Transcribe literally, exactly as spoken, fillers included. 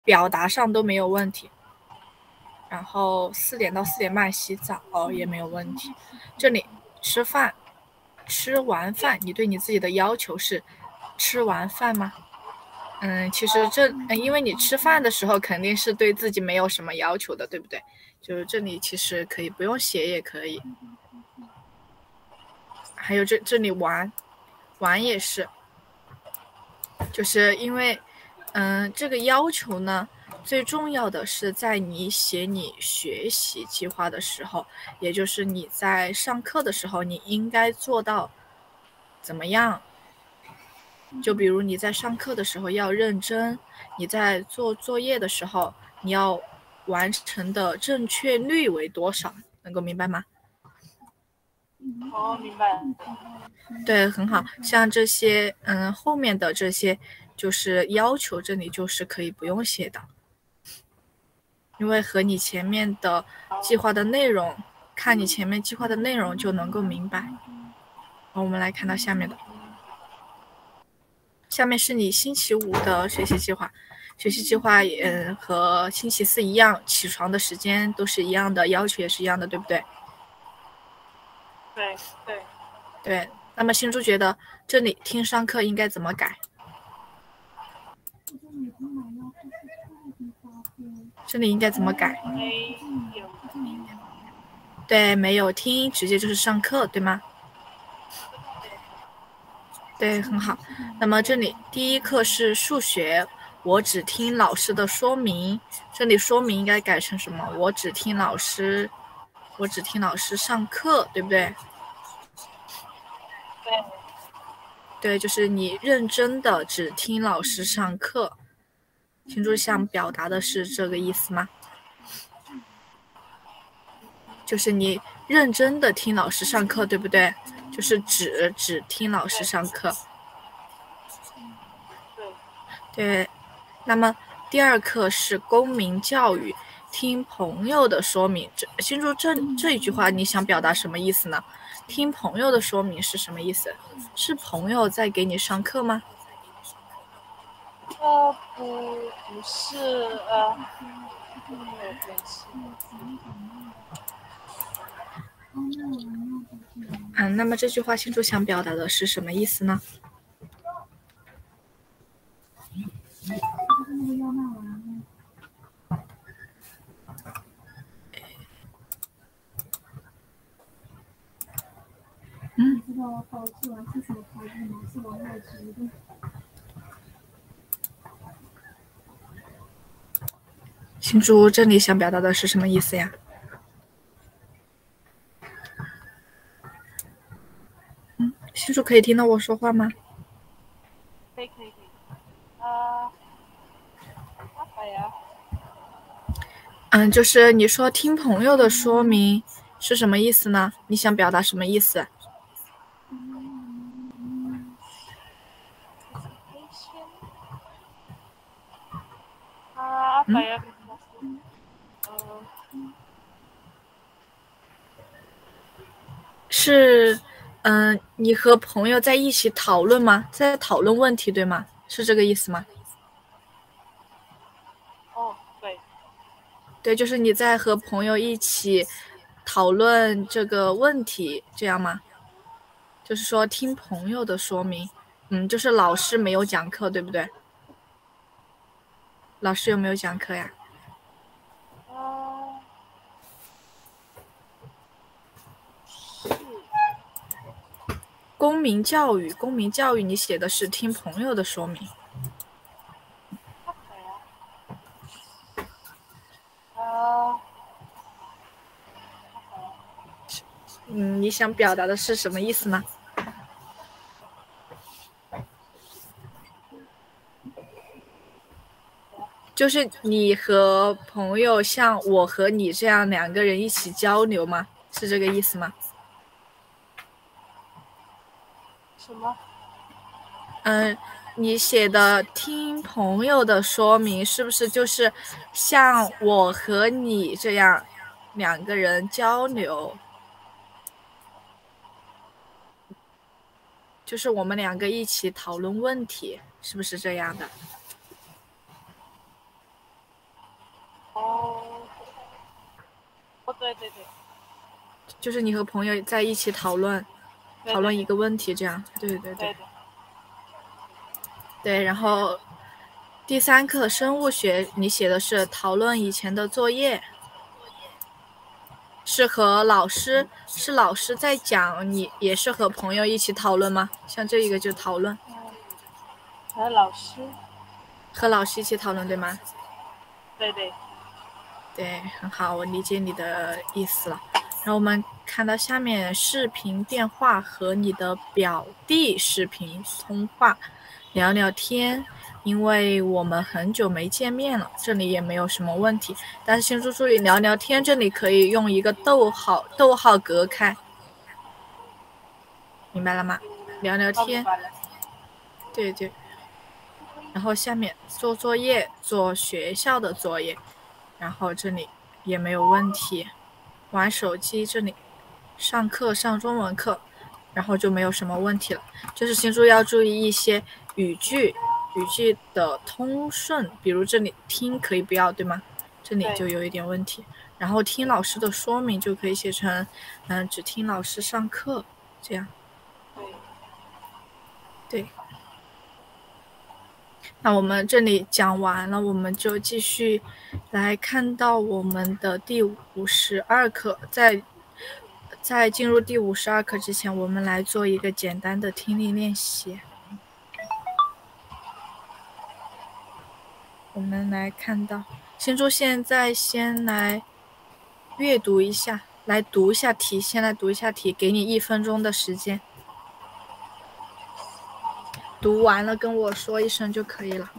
表达上都没有问题。然后四点到四点半洗澡也没有问题。这里吃饭，吃完饭，你对你自己的要求是吃完饭吗？嗯，其实这，嗯，因为你吃饭的时候肯定是对自己没有什么要求的，对不对？就是这里其实可以不用写也可以。还有这这里玩，玩也是，就是因为，嗯，这个要求呢，最重要的是在你写你学习计划的时候，也就是你在上课的时候，你应该做到怎么样？就比如你在上课的时候要认真，你在做作业的时候，你要完成的正确率为多少？能够明白吗？ 哦，明白了。 对，很好。像这些，嗯，后面的这些就是要求，这里就是可以不用写的，因为和你前面的计划的内容，看你前面计划的内容就能够明白。好，我们来看到下面的。下面是你星期五的学习计划，学习计划嗯和星期四一样，起床的时间都是一样的，要求也是一样的，对不对？ 对对对。那么星珠觉得这里听上课应该怎么改？这里应该怎么改？ 没有听。 对，没有听，直接就是上课，对吗？对，很好。那么这里第一课是数学，我只听老师的说明。这里说明应该改成什么？我只听老师，我只听老师上课，对不对？ 对。 对，就是你认真的只听老师上课。星珠想表达的是这个意思吗？就是你认真的听老师上课，对不对？就是只只听老师上课。 对。 对。那么第二课是公民教育，听朋友的说明。这星珠这这一句话你想表达什么意思呢？听朋友的说明是什么意思？是朋友在给你上课吗？ 呃，不，不是，呃，没有关系。 嗯，那么这句话星珠想表达的是什么意思呢？嗯，星珠这里想表达的是什么意思呀？嗯，星珠可以听到我说话吗？ 可以可以可以。啊，阿法呀。 嗯，就是你说听朋友的说明是什么意思呢？你想表达什么意思？ 啊，阿法呀，呃， 是，嗯、呃，你和朋友在一起讨论吗？在讨论问题，对吗？是这个意思吗？ 哦，对。 对，就是你在和朋友一起讨论这个问题，这样吗？就是说听朋友的说明，嗯，就是老师没有讲课，对不对？老师有没有讲课呀？ 啊，是。 公民教育，公民教育，你写的是听朋友的说明。 阿法呀。啊。 嗯，你想表达的是什么意思呢？就是你和朋友像我和你这样两个人一起交流吗？是这个意思吗？ 什么？ 嗯，你写的听朋友的说明是不是就是像我和你这样两个人交流？就是我们两个一起讨论问题，是不是这样的？ 对对对， 就是你和朋友在一起讨论， 对讨论一个问题，这样。对对对对对对。然后第三课生物学，你写的是讨论以前的作业，是和老师，是老师在讲，你也是和朋友一起讨论吗？像这一个就讨论， 嗯，和老师， 和老师一起讨论，对吗？ 对对， 对，很好，我理解你的意思了。然后我们看到下面视频电话和你的表弟视频通话，聊聊天，因为我们很久没见面了，这里也没有什么问题。但是请注注意，聊聊天这里可以用一个逗号，逗号隔开，明白了吗？聊聊天， 我明白了。 对对。然后下面做作业，做学校的作业，然后这里也没有问题。玩手机这里，上课上中文课，然后就没有什么问题了。就是新书要注意一些语句，语句的通顺，比如这里听可以不要，对吗？这里就有一点问题。然后听老师的说明就可以写成，嗯，只听老师上课，这样。对。那我们这里讲完了，我们就继续来看到我们的第五十二课。在在进入第五十二课之前，我们来做一个简单的听力练习。我们来看到，新珠现在先来阅读一下，来读一下题，先来读一下题，给你一分钟的时间。读完了跟我说一声就可以了。